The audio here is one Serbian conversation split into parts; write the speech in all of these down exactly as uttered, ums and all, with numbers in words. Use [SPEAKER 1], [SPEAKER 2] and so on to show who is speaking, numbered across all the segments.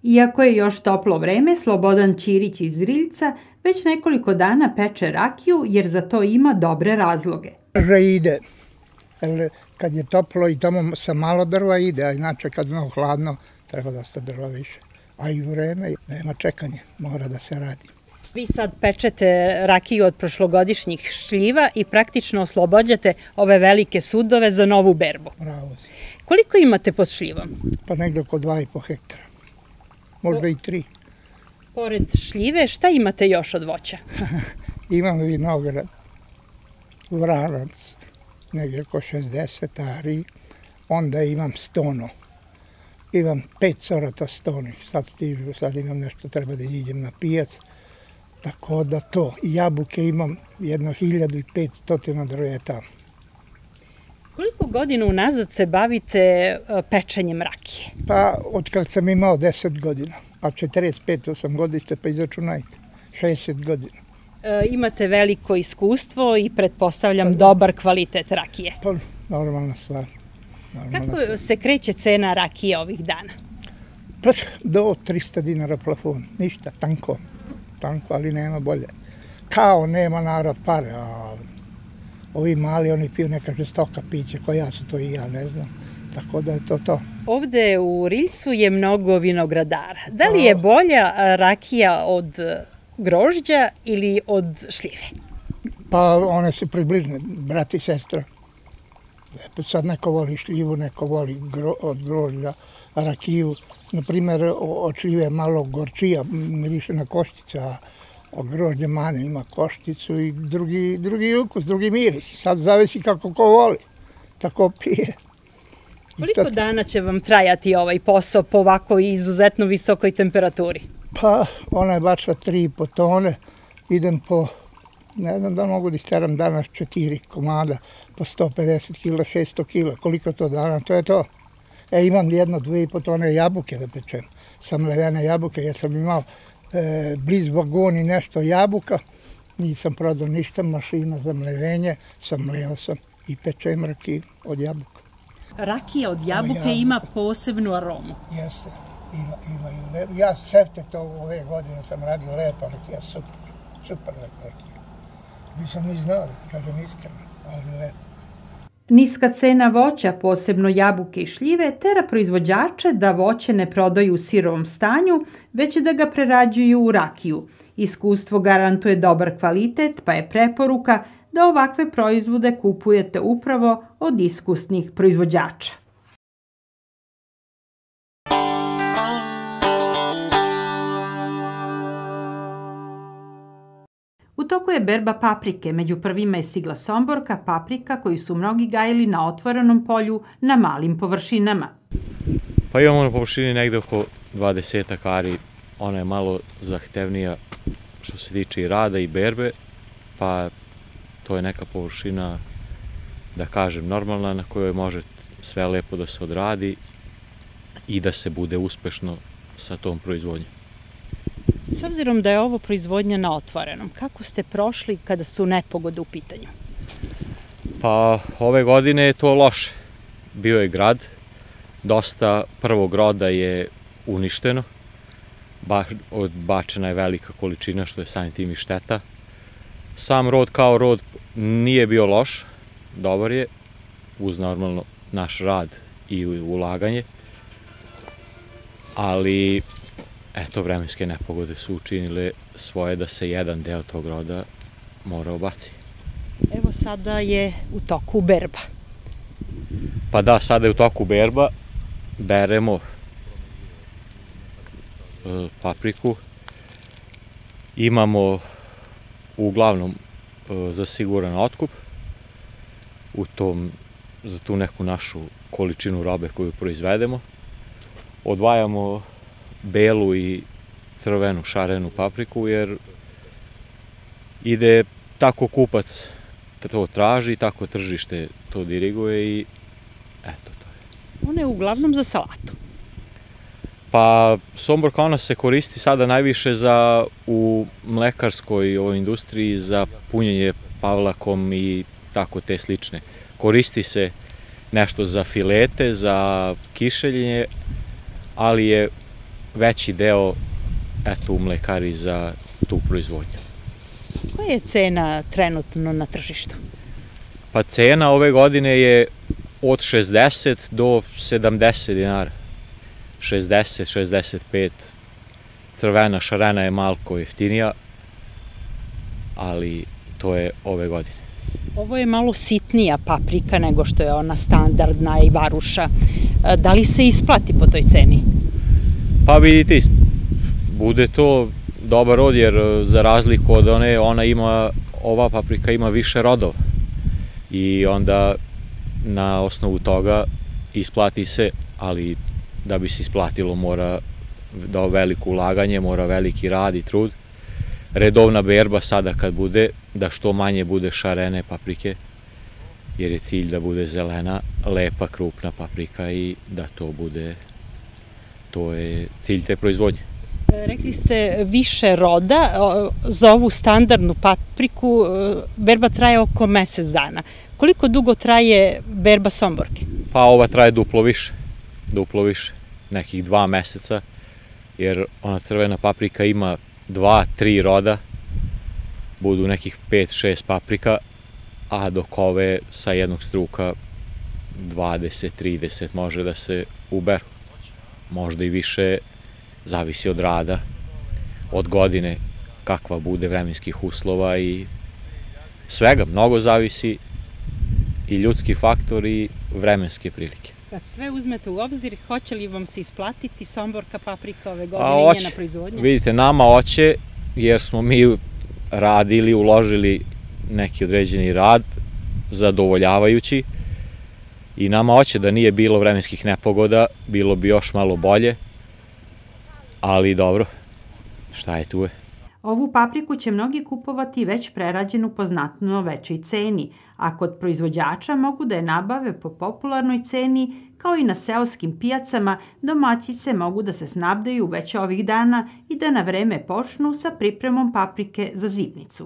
[SPEAKER 1] Iako je još toplo vreme, Slobodan Ćirić iz Zriljca već nekoliko dana peče rakiju jer za to ima dobre razloge.
[SPEAKER 2] Že ide, jer kad je toplo i tamo sa malo drva ide, a inače kad je mnogo hladno treba dosta drva više. A i vreme nema čekanja, mora da se radi.
[SPEAKER 1] Vi sad pečete rakiju od prošlogodišnjih šljiva i praktično oslobađate ove velike sudove za novu berbu.
[SPEAKER 2] Bravo.
[SPEAKER 1] Koliko imate pod šljivom?
[SPEAKER 2] Pa negdje oko dva i po hektara, možda i tri.
[SPEAKER 1] Pored šljive, šta imate još od voća?
[SPEAKER 2] Imam vinograd, vranac, negdje oko šezdeset ari, onda imam stono. Imam pet sorata stonih, sad stižu, sad imam nešto, treba da idem na pijac. Tako da to, jabuke imam jedno hiljadu i petstotina drveta.
[SPEAKER 1] Koliko godina unazad se bavite pečenjem rakije?
[SPEAKER 2] Pa od kad sam imao deset godina, a četrdeset peto sam godište, pa izračunajte, šezdeset godina.
[SPEAKER 1] E, imate veliko iskustvo i pretpostavljam dobar kvalitet rakije.
[SPEAKER 2] Pa normalna stvar. Normalna
[SPEAKER 1] Kako
[SPEAKER 2] stvar.
[SPEAKER 1] se kreće cena rakije ovih dana?
[SPEAKER 2] Pa do trista dinara plafon, ništa, tanko. Tanko, ali nema bolje. Kao nema narod pare, a ovi mali, oni piju neka žestoka piće, koja su to i ja ne znam. Tako da je to to.
[SPEAKER 1] Ovde u Riljcu je mnogo vinogradara. Da li je bolja rakija od grožđa ili od šljive?
[SPEAKER 2] Pa one su približne, brat i sestra. Sad neko voli šljivu, neko voli gro, od grožđa rakiju. Naprimjer, od šljive malo gorčija, miriše na koštice, a od grožđa mane ima košticu i drugi, drugi ukus, drugi miris. Sad zavisi kako ko voli, tako pije.
[SPEAKER 1] Koliko dana će vam trajati ovaj posao po ovako izuzetno visokoj temperaturi?
[SPEAKER 2] Pa, ona je bačva tri i po tone, idem po, ne znam da mogu da isteram danas četiri komada, po sto pedeset kila, šesto kila, koliko to dana, to je to. E, imam jedno, dve i po tone jabuke da pečem, samlevene jabuke, jer sam imao e, bliz vagon i nešto jabuka, nisam prodao ništa, mašina za mlevenje, samleo sam i pečem rakiju od jabuka.
[SPEAKER 1] Rakija od jabuke ima posebnu aromu.
[SPEAKER 2] Jeste, ima, imaju. Ja serte to ove godine sam radio lepa rakija, super, super rakija. Nisam ni znao, kažem iskreno, ali lepo.
[SPEAKER 1] Niska cena voća, posebno jabuke i šljive, tera proizvođače da voće ne prodaju u sirovom stanju, već da ga prerađuju u rakiju. Iskustvo garantuje dobar kvalitet, pa je preporuka da ovakve proizvode kupujete upravo od iskusnih proizvođača. U toku je berba paprike, među prvima je stigla somborka, paprika koju su mnogi gajili na otvorenom polju na malim površinama.
[SPEAKER 3] Pa imamo na površini negde oko dvadeset ari, ona je malo zahtevnija što se tiče i rada i berbe, pa to je neka površina, da kažem, normalna na kojoj može sve lepo da se odradi i da se bude uspešno sa tom proizvodnjom.
[SPEAKER 1] S obzirom da je ovo proizvodnja na otvorenom, kako ste prošli kada su nepogode u pitanju?
[SPEAKER 3] Pa ove godine je to loše. Bio je grad, dosta prvog roda je uništeno, odbačena je velika količina što je samim tim i šteta. Sam rod kao rod nije bio loš, dobar je, uz normalno naš rad i ulaganje, ali eto, vremenske nepogode su učinile svoje da se jedan deo tog roda mora obaci.
[SPEAKER 1] Evo sada je u toku berba.
[SPEAKER 3] Pa da, sada je u toku berba, beremo e, papriku, imamo uglavnom e, za siguran otkup u tom, za tu neku našu količinu robe koju proizvedemo. Odvajamo belu i crvenu šarenu papriku, jer ide tako kupac to traži, tako tržište to diriguje i eto to je.
[SPEAKER 1] Ona je uglavnom za salatu.
[SPEAKER 3] Pa somborka ona se koristi sada najviše za u mlekarskoj ovoj industriji za punjenje pavlakom i tako te slične. Koristi se nešto za filete, za kišeljenje, ali je veći deo eto, u mlekari za tu proizvodnju.
[SPEAKER 1] Koja je cena trenutno na tržištu?
[SPEAKER 3] Pa cena ove godine je od šezdeset do sedamdeset dinara. šezdeset, šezdeset pet. Crvena šarena je malko jeftinija, ali to je ove godine.
[SPEAKER 1] Ovo je malo sitnija paprika nego što je ona standardna i varuša. Da li se isplati po toj ceni?
[SPEAKER 3] Pa vidite, bude to dobar rod, jer za razliku od one, ona ima, ova paprika ima više rodova. I onda na osnovu toga isplati se, ali da bi se isplatilo mora da veliko ulaganje, mora veliki rad i trud. Redovna berba sada kad bude, da što manje bude šarene paprike, jer je cilj da bude zelena, lepa, krupna paprika i da to bude, to je cilj te proizvodnje.
[SPEAKER 1] Rekli ste više roda, za ovu standardnu papriku berba traje oko mesec dana. Koliko dugo traje berba somborke?
[SPEAKER 3] Pa ova traje duplo više, duplo više, nekih dva meseca, jer ona crvena paprika ima dva, tri roda, budu nekih pet, šest paprika, a dok ove sa jednog struka dvadeset, trideset može da se uberu. Možda i više, zavisi od rada, od godine, kakva bude vremenskih uslova i svega, mnogo zavisi i ljudski faktor i vremenske prilike.
[SPEAKER 1] Kad sve uzmete u obzir, hoće li vam se isplatiti somborka paprika ove godine i njena proizvodnja?
[SPEAKER 3] Vidite, nama hoće, jer smo mi radili, uložili neki određeni rad, zadovoljavajući, i nama hoće da nije bilo vremenskih nepogoda, bilo bi još malo bolje, ali dobro, šta je tu je.
[SPEAKER 1] Ovu papriku će mnogi kupovati već prerađenu po znatno većoj ceni, a kod proizvođača mogu da je nabave po popularnoj ceni, kao i na seoskim pijacama, domaćice mogu da se snabdeju već ovih dana i da na vreme počnu sa pripremom paprike za zimnicu.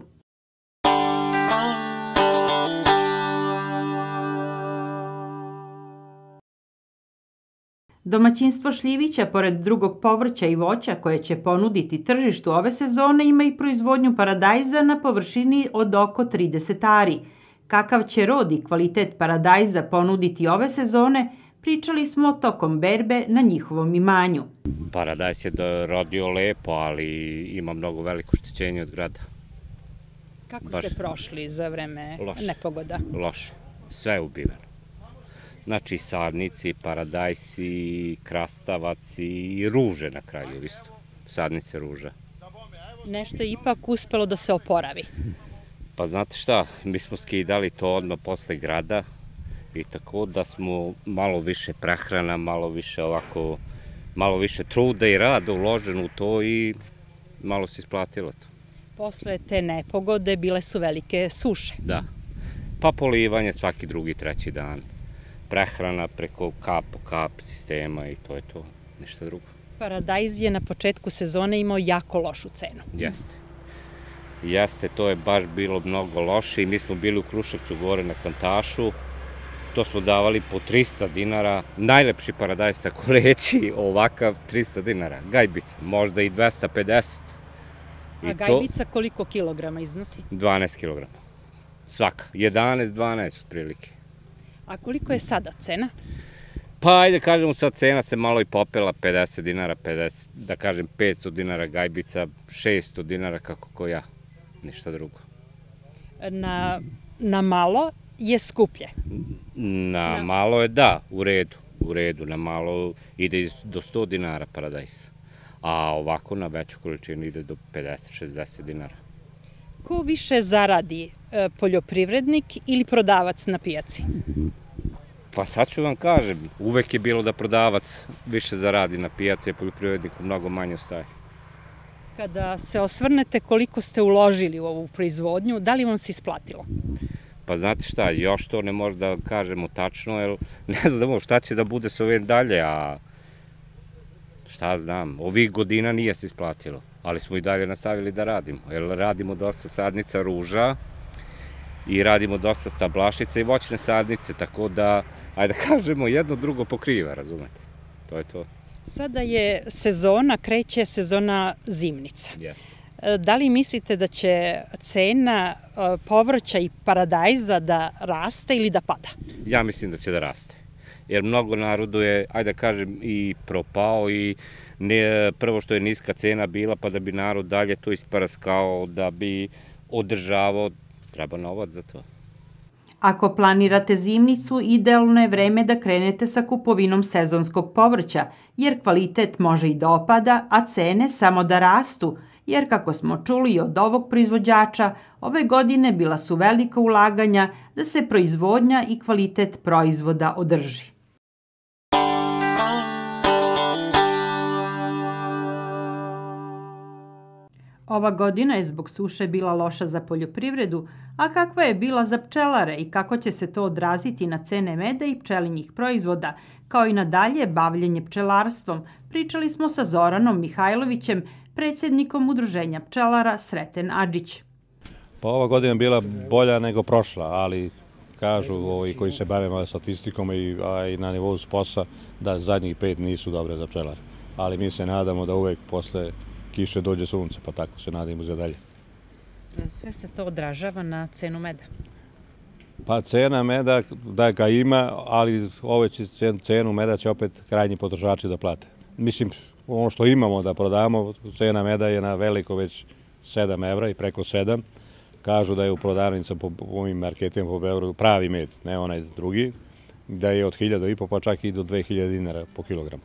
[SPEAKER 1] Domaćinstvo Šljivića, pored drugog povrća i voća koje će ponuditi tržištu ove sezone, ima i proizvodnju paradajza na površini od oko trideset ari. Kakav će rod i kvalitet paradajza ponuditi ove sezone, pričali smo tokom berbe na njihovom imanju.
[SPEAKER 4] Paradajz je rodio lepo, ali ima mnogo veliko oštećenje od grada.
[SPEAKER 1] Kako ste prošli za vreme nepogoda?
[SPEAKER 4] Loše, sve je ubiveno. Znači sadnici, paradajsi, krastavac i ruže na kraju isto. Sadnice ruža.
[SPEAKER 1] Nešto je ipak uspelo da se oporavi.
[SPEAKER 4] Pa znate šta, mi smo skidali to odmah posle grada i tako da smo malo više prehrana, malo više ovako, malo više truda i rada uloženo u to i malo se isplatilo to.
[SPEAKER 1] Posle te nepogode bile su velike suše.
[SPEAKER 4] Da, pa polivanje svaki drugi, treći dan. Prehrana preko kap po kap sistema i to je to, ništa drugo.
[SPEAKER 1] Paradajz je na početku sezone imao jako lošu cenu.
[SPEAKER 4] Jeste. Jeste, to je baš bilo mnogo loše i mi smo bili u Kruševcu gore na Kvantašu, to smo davali po trista dinara, najlepši paradajz, tako reći, ovakav trista dinara, gajbica, možda i dvesta pedeset.
[SPEAKER 1] A gajbica koliko kilograma iznosi?
[SPEAKER 4] dvanaest kilograma, svaka, jedanaest dvanaest otprilike.
[SPEAKER 1] A koliko je sada cena?
[SPEAKER 4] Pa ajde kažemo sad cena se malo i popela, pedeset dinara, pedeset, da kažem petsto dinara gajbica, šesto dinara kako ko ja, ništa drugo.
[SPEAKER 1] Na, na malo je skuplje?
[SPEAKER 4] Na, na malo je da, u redu, u redu, na malo ide do sto dinara paradajz, a ovako na veću količinu ide do pedeset šezdeset dinara.
[SPEAKER 1] Ko više zaradi, poljoprivrednik ili prodavac na pijaci?
[SPEAKER 4] Pa sad ću vam kažem, uvek je bilo da prodavac više zaradi na pijaci, a poljoprivredniku mnogo manje ostaje.
[SPEAKER 1] Kada se osvrnete koliko ste uložili u ovu proizvodnju, da li vam se isplatilo?
[SPEAKER 4] Pa znate šta, još to ne može da kažemo tačno, jer ne znamo šta će da bude s ovim dalje, a šta znam, ovih godina nije se isplatilo, ali smo i dalje nastavili da radimo, jer radimo dosta sadnica ruža i radimo dosta stablašica i voćne sadnice, tako da, ajde da kažemo, jedno drugo pokriva, razumete, to je to.
[SPEAKER 1] Sada je sezona, kreće sezona zimnica.
[SPEAKER 4] Yes.
[SPEAKER 1] Da li mislite da će cena povrća i paradajza da raste ili da pada?
[SPEAKER 4] Ja mislim da će da raste. Jer mnogo narodu je, ajde da kažem, i propao i ne, prvo što je niska cena bila, pa da bi narod dalje to isparaskao, da bi održavao, treba novac za to.
[SPEAKER 1] Ako planirate zimnicu, idealno je vreme da krenete sa kupovinom sezonskog povrća, jer kvalitet može i da opada, a cene samo da rastu, jer kako smo čuli od ovog proizvođača, ove godine bila su velika ulaganja da se proizvodnja i kvalitet proizvoda održi. Ova godina je zbog suše bila loša za poljoprivredu, a kakva je bila za pčelare i kako će se to odraziti na cene meda i pčelinjih proizvoda, kao i na dalje bavljenje pčelarstvom, pričali smo sa Zoranom Mihajlovićem, predsjednikom Udruženja pčelara Sreten Adžić.
[SPEAKER 5] Pa ova godina je bila bolja nego prošla, ali kažu ovi koji se bave statistikom i, a i na nivou sposa da zadnjih pet nisu dobre za pčelare. Ali mi se nadamo da uvek posle kiše dođe sunce, pa tako se nadimo za dalje.
[SPEAKER 1] Sve se to odražava na cenu meda?
[SPEAKER 5] Pa cena meda da ga ima, ali ove će cenu meda će opet krajnji potrošači da plate. Mislim, ono što imamo da prodamo, cena meda je na veliko već sedam evra i preko sedam. Kažu da je u prodavnicama po ovim marketima po Beogradu pravi med, ne onaj drugi, da je od hiljadu i po pa čak i do dve hiljade dinara po kilogramu.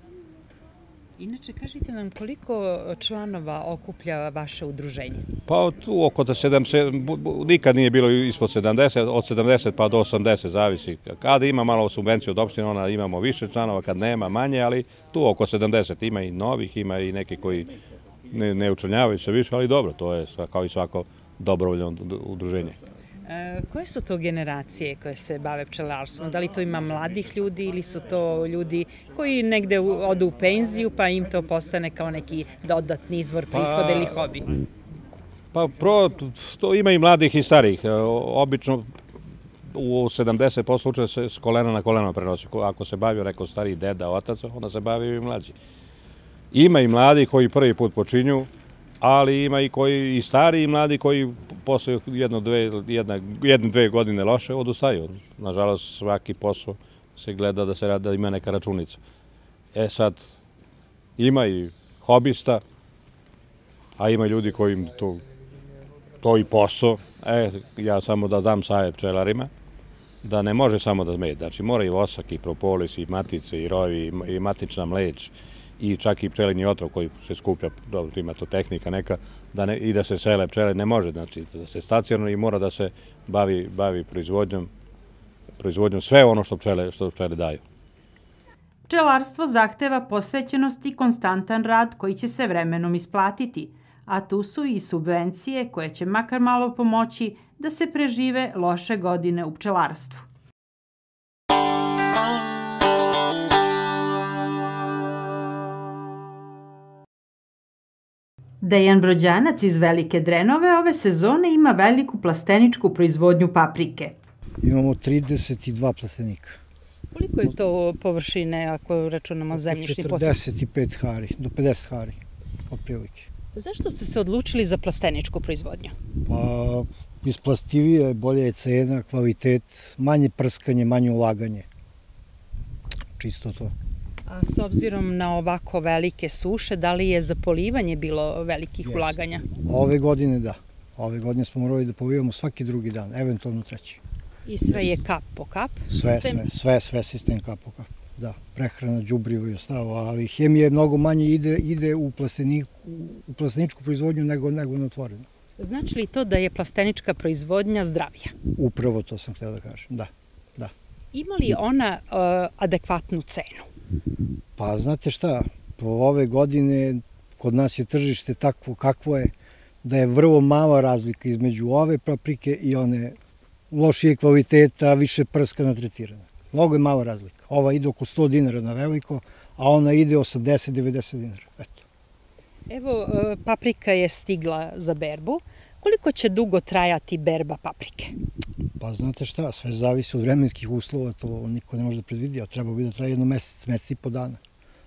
[SPEAKER 1] Inače, kažite nam koliko članova okuplja vaše udruženje?
[SPEAKER 5] Pa tu oko da sedamdeset, nikad nije bilo ispod sedamdeset, od sedamdeset pa do osamdeset, zavisi. Kada ima malo subvenciju od opštine, ona imamo više članova, kad nema manje, ali tu oko sedamdeset ima i novih, ima i neki koji ne, ne učlanjavaju se više, ali dobro, to je kao i svako dobrovoljno udruženje.
[SPEAKER 1] E, koje su to generacije koje se bave pčelarstvom? Da li to ima mladih ljudi ili su to ljudi koji negde odu u penziju pa im to postane kao neki dodatni izvor prihoda ili hobi?
[SPEAKER 5] Pa pro, to ima i mladih i starih. Obično u sedamdeset posto slučaja se s kolena na koleno prenosi. Ako se bavio neko stariji deda, otac, onda se bavio i mlađi. Ima i mladi koji prvi put počinju, ali ima i koji i stari i mladi koji posle jedno, dve, jedna, jedne, dve godine loše odustaju. Nažalost, svaki posao se gleda da se radi, da ima neka računica. E sad, ima i hobista, a ima ljudi koji im to, to i posao. E, ja samo da dam savjet pčelarima, da ne može samo da med. Znači, mora i vosak, i propolis, i matice, i rovi, i matična mleč, i čak i pčelinji otrov koji se skuplja, dobro, ima to tehnika neka, da ne, i da se sele pčele, ne može, znači da se stacionarno i mora da se bavi, bavi proizvodnjom, proizvodnjom sve ono što pčele, što pčele daju.
[SPEAKER 1] Pčelarstvo zahteva posvećenost i konstantan rad koji će se vremenom isplatiti, a tu su i subvencije koje će makar malo pomoći da se prežive loše godine u pčelarstvu. Dejan Brođanac iz Velike Drenove ove sezone ima veliku plasteničku proizvodnju paprike.
[SPEAKER 6] Imamo trideset dva plastenika.
[SPEAKER 1] Koliko je to površine ako računamo zemljišni posao?
[SPEAKER 6] četrdeset pet hari, do pedeset hari, otprilike.
[SPEAKER 1] Zašto ste se odlučili za plasteničku proizvodnju?
[SPEAKER 6] Pa, isplastivije, bolje je cena, kvalitet, manje prskanje, manje ulaganje. Čisto to.
[SPEAKER 1] A s obzirom na ovako velike suše, da li je za polivanje bilo velikih yes. ulaganja?
[SPEAKER 6] Ove godine da. Ove godine smo morali da polivamo svaki drugi dan, eventualno treći.
[SPEAKER 1] I sve yes. je kap po kap?
[SPEAKER 6] Sve, sistem? sve, sve, sve sistem kap po kap. Da, prehrana, đubrivo i ostalo, ali hemija mnogo manje ide, ide u, plasteniku, u plasteničku proizvodnju nego, nego na otvorenu.
[SPEAKER 1] Znači li to da je plastenička proizvodnja zdravija?
[SPEAKER 6] Upravo to sam htio da kažem, da. da.
[SPEAKER 1] Ima li ona uh, adekvatnu cenu?
[SPEAKER 6] Pa znate šta, po ove godine kod nas je tržište takvo kakvo je, da je vrlo mala razlika između ove paprike i one lošije kvaliteta, više prskana tretirana. Mnogo je mala razlika. Ova ide oko sto dinara na veliko, a ona ide osamdeset do devedeset dinara. Eto.
[SPEAKER 1] Evo, paprika je stigla za berbu. Koliko će dugo trajati berba paprike?
[SPEAKER 6] Pa znate šta, sve zavisi od vremenskih uslova, to niko ne može da predvidi, a treba bi da traje jedno mesec, mesec i po dana.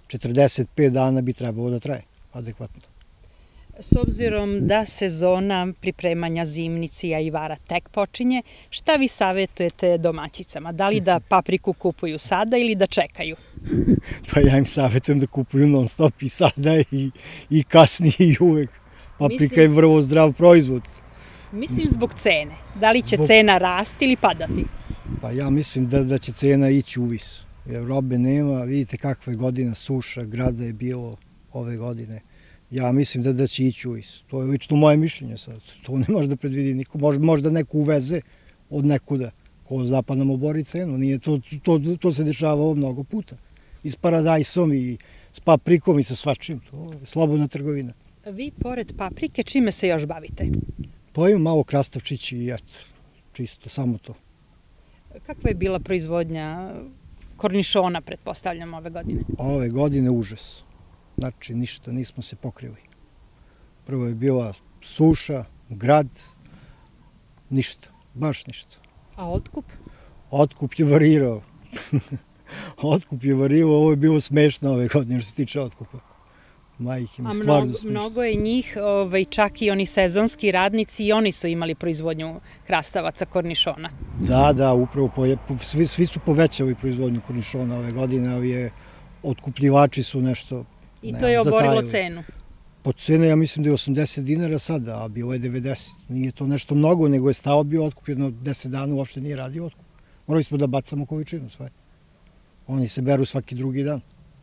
[SPEAKER 6] četrdeset pet dana bi trebalo da traje adekvatno.
[SPEAKER 1] S obzirom da sezona pripremanja zimnici, a i vara tek počinje, šta vi savjetujete domaćicama? Da li da papriku kupuju sada ili da čekaju?
[SPEAKER 6] Pa ja im savjetujem da kupuju non stop i sada i, i kasnije i uvek. Paprika Mislim... je vrlo zdrav proizvod.
[SPEAKER 1] Mislim zbog cene. Da li će zbog... cena rasti ili padati?
[SPEAKER 6] Pa ja mislim da, da će cena ići uvis. Jer robe nema, vidite kakva je godina, suša, grada je bilo ove godine. Ja mislim da, da će ići uvis. To je lično moje mišljenje sad. To ne može da predvidi niko. Možda, možda neko uveze od nekuda. Ko zapad nam obori cenu. Nije to, to, to se dešava mnogo puta. I s paradajsom i s paprikom i sa svačim. To je slobodna trgovina.
[SPEAKER 1] Vi, pored paprike, čime se još bavite?
[SPEAKER 6] Pa imam malo krastavčići i eto, čisto, samo to.
[SPEAKER 1] Kakva je bila proizvodnja kornišona, pretpostavljam, ove godine?
[SPEAKER 6] Ove godine užas. Znači, ništa, nismo se pokrili. Prvo je bila suša, grad, ništa, baš ništa.
[SPEAKER 1] A otkup?
[SPEAKER 6] Otkup je varirao. Otkup je varirao, ovo je bilo smešno ove godine što se tiče otkupa. Majke mi, stvarno smešno.
[SPEAKER 1] A mnogo je njih, ovaj, čak i oni sezonski radnici, i oni su imali proizvodnju krastavaca kornišona.
[SPEAKER 6] Da, da, upravo, po, svi, svi su povećali proizvodnju kornišona ove godine, ali je, otkupljivači su nešto...
[SPEAKER 1] I to je oborilo cenu?
[SPEAKER 6] Po cene ja mislim da je osamdeset dinara sada, a bilo je devedeset. Nije to nešto mnogo, nego je stao bio otkup, jedno deset dana uopšte nije radio otkup. Morali smo da bacamo količinu sve. Oni se beru svaki drugi dan.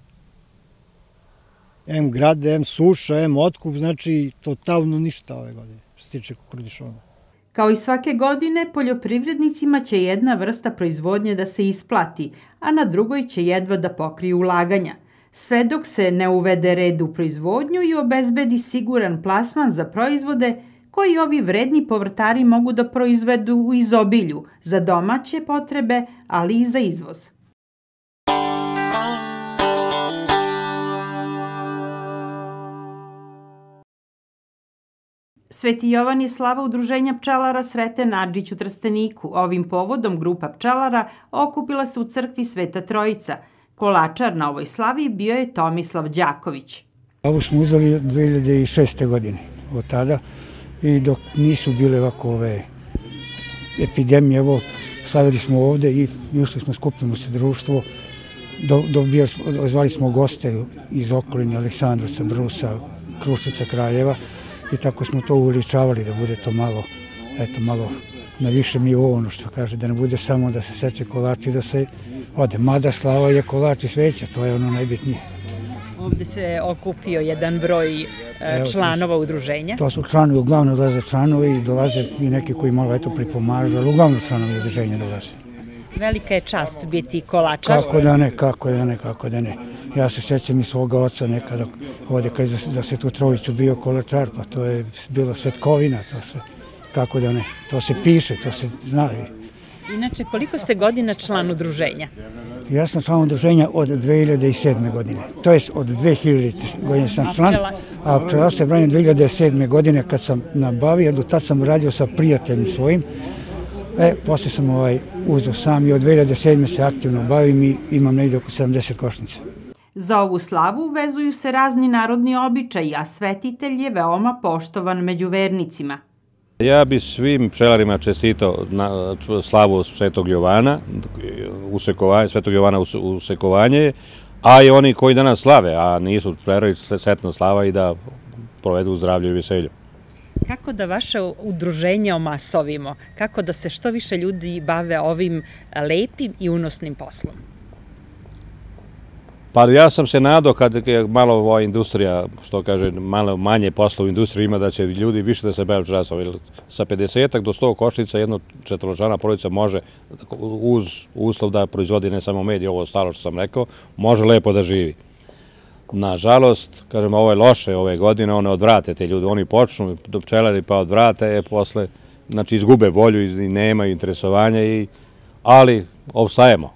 [SPEAKER 6] Em grade, em suša, em otkup, znači totalno ništa ove godine, što se tiče kornišona.
[SPEAKER 1] Kao i svake godine, poljoprivrednicima će jedna vrsta proizvodnje da se isplati, a na drugoj će jedva da pokriju ulaganja. Sve dok se ne uvede red u proizvodnju i obezbedi siguran plasman za proizvode koji ovi vredni povrtari mogu da proizvedu u izobilju za domaće potrebe, ali i za izvoz. Sveti Jovan je slava udruženja pčelara Sreten Adžić u Trsteniku. Ovim povodom grupa pčelara okupila se u crkvi Sveta Trojica. Kolačar na ovoj slavi bio je Tomislav Đaković.
[SPEAKER 7] Ovo smo uzeli dve hiljade šeste. godine od tada i dok nisu bile ovako ove epidemije, evo, slavili smo ovde i išli smo, skupimo se društvo, do, dobija, zvali smo goste iz okoline, Aleksandrosa, Brusa, Kruščica, Kraljeva i tako smo to uveličavali da bude to malo, eto, malo na višem nivou, ono što kaže, da ne bude samo da se seče kolač i da se ode. Mada slava je kolač i sveća, to je ono najbitnije.
[SPEAKER 1] Ovde se okupio jedan broj članova udruženja.
[SPEAKER 7] To su članovi, uglavnom dolaze članovi i dolaze i neki koji malo eto pripomažu, ali uglavnom članovi udruženja dolaze.
[SPEAKER 1] Velika je čast biti kolačar.
[SPEAKER 7] Kako da ne, kako da ne, kako da ne. Ja se sjećam i svoga oca nekada ovde kad je za Svetu Trojicu bio kolačar, pa to je bilo svetkovina, to sve. Kako da ne, to se piše, to se zna.
[SPEAKER 1] Inače, koliko ste godina član udruženja?
[SPEAKER 7] Ja sam član udruženja od dve hiljade sedme. godine. To je od dve hiljadite. godine sam član, a pčelar se branim dve hiljade sedme. godine kad sam nabavio, do tad sam radio sa prijateljem svojim. E, posle sam ovaj uzeo sam i od dve hiljade sedme. se aktivno bavim i imam negdje oko sedamdeset košnica.
[SPEAKER 1] Za ovu slavu vezuju se razni narodni običaji, a svetitelj je veoma poštovan među vernicima.
[SPEAKER 5] Ja bi svim pčelarima čestitao na slavu Svetog Jovana, usekovanje, Svetog Jovana usekovanje, a i oni koji danas slave, a nisu pčelari, sretna slava i da provedu u zdravlju i veselju.
[SPEAKER 1] Kako da vaše udruženje omasovimo? Kako da se što više ljudi bave ovim lepim i unosnim poslom?
[SPEAKER 5] Pa ja sam se nadao kad je malo ova industrija, što kaže, malo manje posla u industriji ima, da će ljudi više da se bave pčelarstvom. Sa pedesetak do sto košnica jedno četvoročlana porodica može, uz uslov da proizvodi ne samo med i ovo ostalo što sam rekao, može lepo da živi. Nažalost, kažem, ovo je loše ove godine, one odvrate te ljudi, oni počnu do pčelari pa odvrate, e posle, znači izgube volju i nemaju interesovanja, i, ali obstajemo.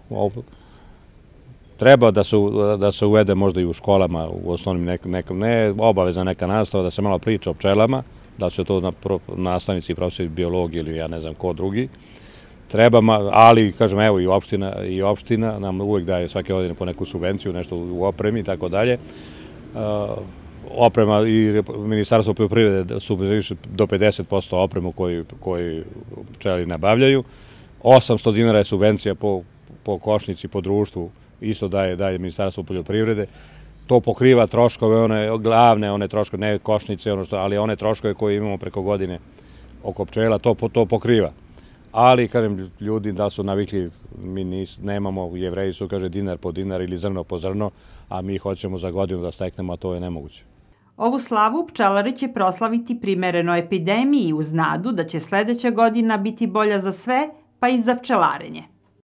[SPEAKER 5] Treba da se, da se uvede možda i u školama, u osnovnim nek, nek, ne obavezna neka nastava, da se malo priča o pčelama, da su to na, nastavnici i profesori biologije ili ja ne znam ko drugi, treba, ali, kažem, evo, i opština, i opština nam uvek daje svake godine po neku subvenciju, nešto u opremi i tako dalje. Oprema i Ministarstvo poljoprivrede subvencioniše do pedeset posto opremu koju pčelari nabavljaju. osamsto dinara je subvencija po košnici, po društvu, isto daje Ministarstvo poljoprivrede. To pokriva troškove, one glavne, one troškove, ne košnice, ali one troškove koje imamo preko godine oko pčela, to pokriva. Ali, kažem, ljudi da su navikli, mi nemamo, Jevreji su, kaže, dinar po dinar ili zrno po zrno, a mi hoćemo za godinu da steknemo, a to je nemoguće.
[SPEAKER 1] Ovu slavu pčelari će proslaviti primereno epidemiji uz nadu da će sledeća godina biti bolja za sve, pa i za pčelarenje.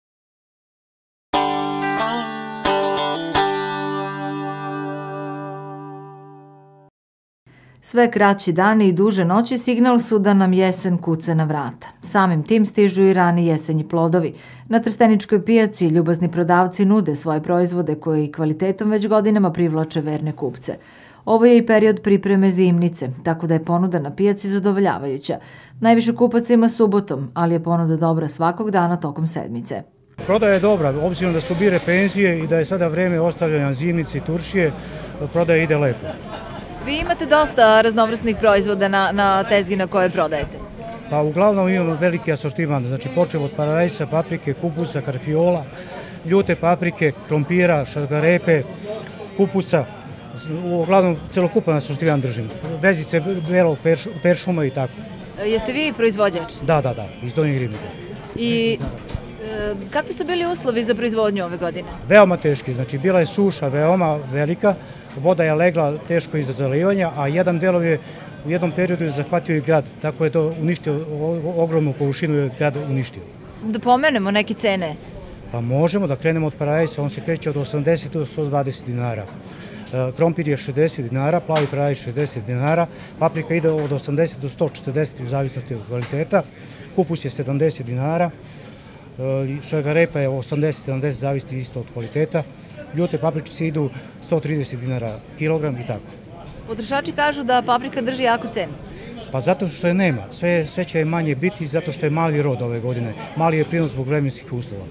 [SPEAKER 8] Sve kraći dani i duže noći signal su da nam jesen kuca na vrata. Samim tim stižu i rani jesenji plodovi. Na Trsteničkoj pijaci ljubazni prodavci nude svoje proizvode koje i kvalitetom već godinama privlače verne kupce. Ovo je i period pripreme zimnice, tako da je ponuda na pijaci zadovoljavajuća. Najviše kupaca ima subotom, ali je ponuda dobra svakog dana tokom sedmice.
[SPEAKER 9] Prodaja je dobra, obzirom da su bile penzije i da je sada vreme ostavljanja zimnice i turšije, prodaja ide lepo.
[SPEAKER 8] Vi imate dosta raznovrsnih proizvoda na tezgi na koje prodajete?
[SPEAKER 9] Pa uglavnom imamo veliki asortiman, znači počeo od paradajsa, paprike, kupusa, karfiola, ljute paprike, krompira, šargarepe, kupusa, uglavnom celokupan asortiman držimo. Vezice belog peršuma i tako.
[SPEAKER 8] Jeste vi proizvođač?
[SPEAKER 9] Da, da, da, iz Donjeg Ribnika.
[SPEAKER 8] I kakvi su bili uslovi za proizvodnju ove godine?
[SPEAKER 9] Veoma teški, znači bila je suša veoma velika, voda je legla teško iza zalivanja, a jedan delov je u jednom periodu je zahvatio i grad, tako je to uništio, ogromnu površinu je grad uništio.
[SPEAKER 8] Da pomenemo neke cene?
[SPEAKER 9] Pa možemo da krenemo od paradajsa, on se kreće od osamdeset do sto dvadeset dinara. Krompir je šezdeset dinara, plavi paradajz šezdeset dinara, paprika ide od osamdeset do sto četrdeset u zavisnosti od kvaliteta, kupus je sedamdeset dinara, šargarepa je osamdeset do sedamdeset, zavisi isto od kvaliteta, ljute papričice idu sto trideset dinara kilogram i tako.
[SPEAKER 8] Potrošači kažu da paprika drži jako cenu.
[SPEAKER 9] Pa zato što je nema, sve će je manje biti zato što je mali rod ove godine, mali je prinos zbog vremenskih uslova.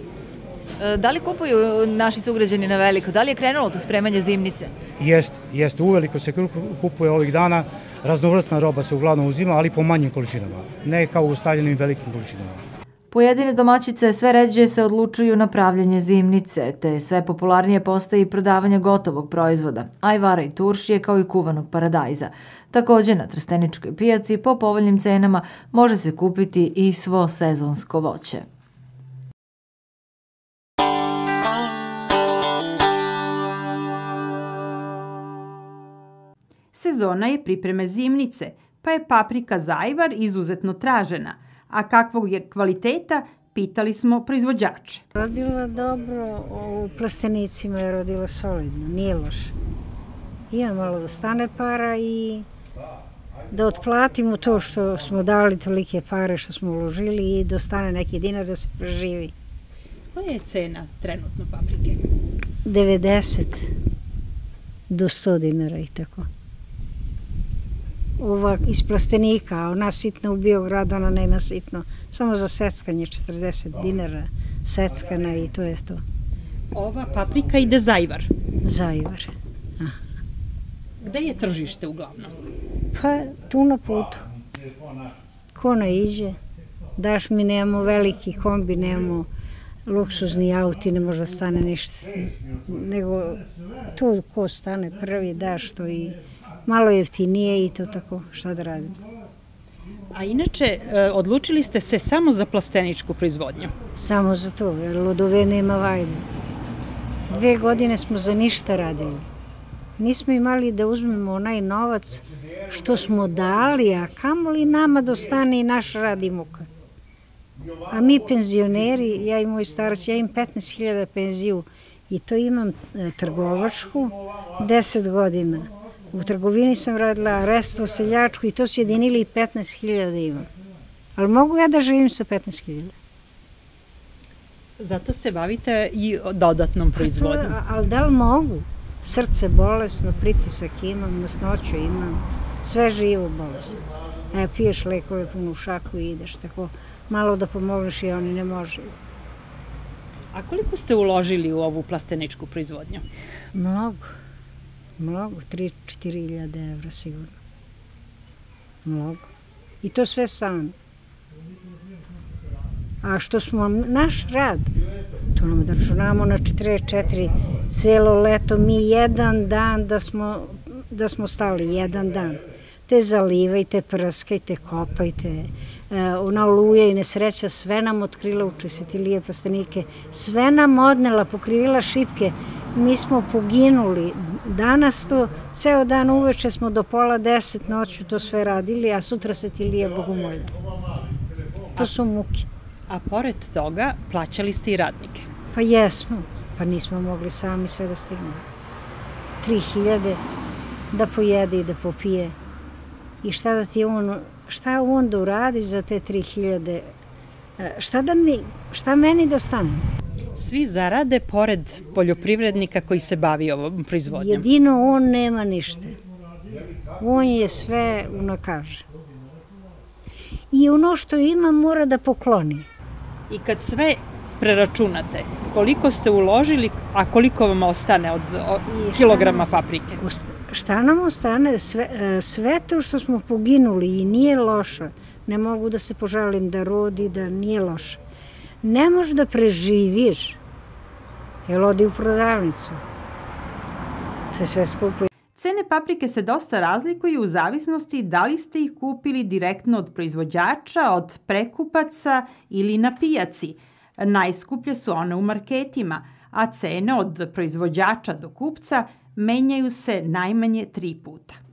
[SPEAKER 8] Da li kupuju naši sugrađani na veliko? Da li je krenulo to spremanje zimnice?
[SPEAKER 9] Jeste, jeste, uveliko se kupuje ovih dana, raznovrsna roba se uglavnom uzima, ali po manjim količinama, ne kao u stavljenim velikim količinama.
[SPEAKER 8] Pojedine domaćice sve ređe se odlučuju na pravljenje zimnice, te sve popularnije postaje i prodavanje gotovog proizvoda, ajvara i turšije kao i kuvanog paradajza. Također na Trsteničkoj pijaci po povoljnim cenama može se kupiti i svo sezonsko voće.
[SPEAKER 1] Sezona je pripreme zimnice, pa je paprika za ajvar izuzetno tražena, a kakvog je kvaliteta, pitali smo proizvođače.
[SPEAKER 10] Rodila dobro, u plastenicima je rodila solidno, nije loše. Ima malo da stane para i da otplatimo to što smo dali tolike pare što smo uložili i da ostane neki dinar da se preživi.
[SPEAKER 1] Koja je cena trenutno paprike?
[SPEAKER 10] devedeset do sto dinara i tako. Ova iz plastenika, a ona sitna u Biogradu, ona nema sitno. Samo za seckanje četrdeset dinara, seckana i to je to.
[SPEAKER 1] Ova paprika ide za ajvar?
[SPEAKER 10] Za ajvar.
[SPEAKER 1] Gde je tržište uglavnom?
[SPEAKER 10] Pa tu na putu. Ko naiđe, daš mi, nemamo veliki kombi, nemamo luksuzni auti, ne može da stane ništa. Nego tu ko stane prvi, daš to i malo jeftinije i to tako, šta da radim.
[SPEAKER 1] A inače, odlučili ste se samo za plasteničku proizvodnju?
[SPEAKER 10] Samo za to, jer od ove nema vajde. Dve godine smo za ništa radili. Nismo imali da uzmemo onaj novac što smo dali, a kamoli nama dostane i naš rad i muka. A mi penzioneri, ja i moj starac, ja imam petnaest hiljada penziju i to imam trgovačku deset godina. U trgovini sam radila resto, seljačku i to su jedinili i petnaest hiljada imam. Ali mogu ja da živim sa petnaest hiljada.
[SPEAKER 1] Zato se bavite i dodatnom proizvodnjom.
[SPEAKER 10] Ali da li mogu? Srce bolesno, pritisak imam, masnoću imam, sve živo bolesno. E, piješ lekove punu šaku i ideš tako. malo da pomogneš i oni ne može.
[SPEAKER 1] A koliko ste uložili u ovu plasteničku proizvodnju?
[SPEAKER 10] Mnogo, mnogo, tri do četiri hiljade evra sigurno. Mnogo. I to sve sami. A što smo naš rad, to nam da računamo na četrdeset četiri celo leto, mi jedan dan da smo, da smo stali, jedan dan. Te zalivajte, prskajte, kopajte, ona oluja i nesreća, sve nam otkrila u čestitilije plastenike, sve nam odnela, pokrivila šipke, mi smo poginuli. Danas to, ceo dan uveče smo do pola deset noću to sve radili, a sutra se ti lije bogomolja. To su muke.
[SPEAKER 1] A pored toga plaćali ste i radnike?
[SPEAKER 10] Pa jesmo, pa nismo mogli sami sve da stignemo. Tri hiljade da pojede i da popije. I šta da ti on, šta on da uradi za te tri hiljade? Šta da mi, šta meni da ostane?
[SPEAKER 1] Svi zarade pored poljoprivrednika koji se bavi ovom proizvodnjom?
[SPEAKER 10] Jedino on nema ništa. On je sve unakaže. I ono što ima mora da pokloni.
[SPEAKER 1] I kad sve preračunate, koliko ste uložili, a koliko vam ostane od, od kilograma paprike?
[SPEAKER 10] Šta nam ostane? Sve, sve to što smo poginuli i nije loša. Ne mogu da se požalim da rodi, da nije loša. Ne možeš da preživiš, jer odi u prodavnicu. To je sve skupo.
[SPEAKER 1] Cene paprike se dosta razlikuju u zavisnosti da li ste ih kupili direktno od proizvođača, od prekupaca ili na pijaci. Najskuplje su one u marketima, a cene od proizvođača do kupca menjaju se najmanje tri puta.